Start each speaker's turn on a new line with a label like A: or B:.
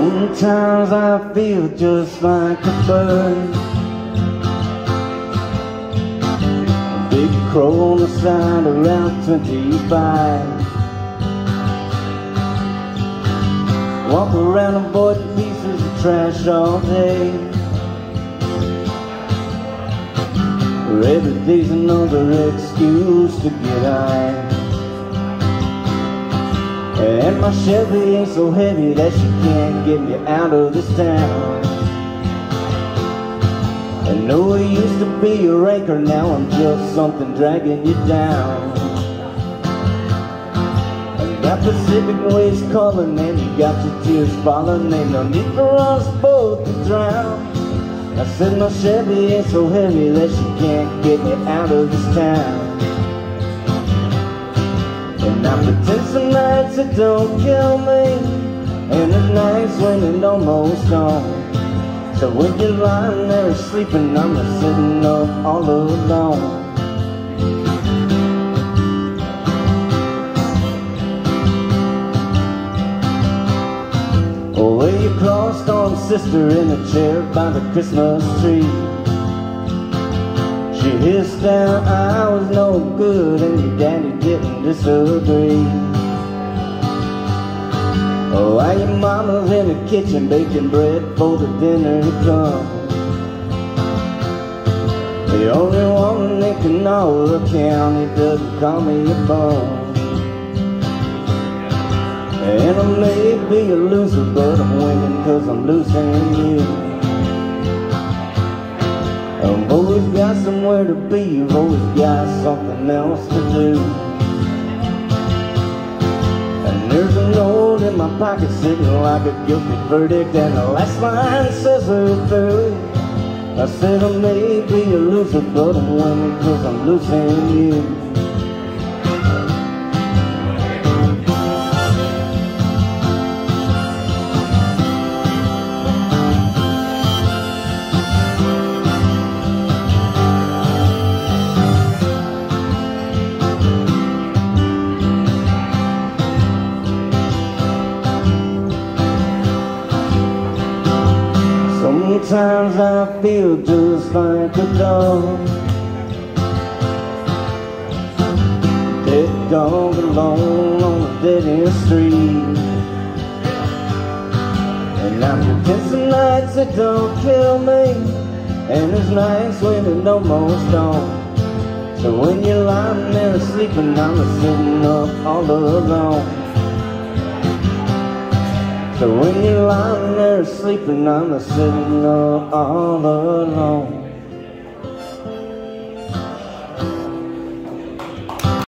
A: Sometimes I feel just like a bird, a big crow on the side around 25. Walk around avoiding pieces of trash all day. Every day's another excuse to get high. And my Chevy ain't so heavy that she can't get me out of this town. I know it used to be your anchor, now I'm just something dragging you down. And that Pacific wave's calling and you got your tears falling. Ain't no need for us both to drown. I said my Chevy ain't so heavy that she can't get me out of this town. And I pretend some nights it don't kill me, and there's nights when it almost don't. So when you're lying there sleeping, I'm just sitting up all alone. Oh, well, you crossed on sister in a chair by the Christmas tree. She hissed down I was no good and your daddy didn't disagree. Oh, while your mama's in the kitchen baking bread for the dinner to come. The only woman in Kanawha County doesn't call me a bum. And I may be a loser, but I'm winning 'cause I'm losing you. I've always got somewhere to be, you've always got something else to do. And there's a note in my pocket sitting like a guilty verdict, and the last line says her through. I said I may be a loser, but I'm winning 'cause I'm losing you. Sometimes I feel just like a dog, dead dog alone on a dead-end street. And I pretend some nights it don't kill me, and there's nights when it almost don't. So when you're lying there sleeping, I'm sitting up all alone. So when you're lying there sleeping, I'm sitting up all alone.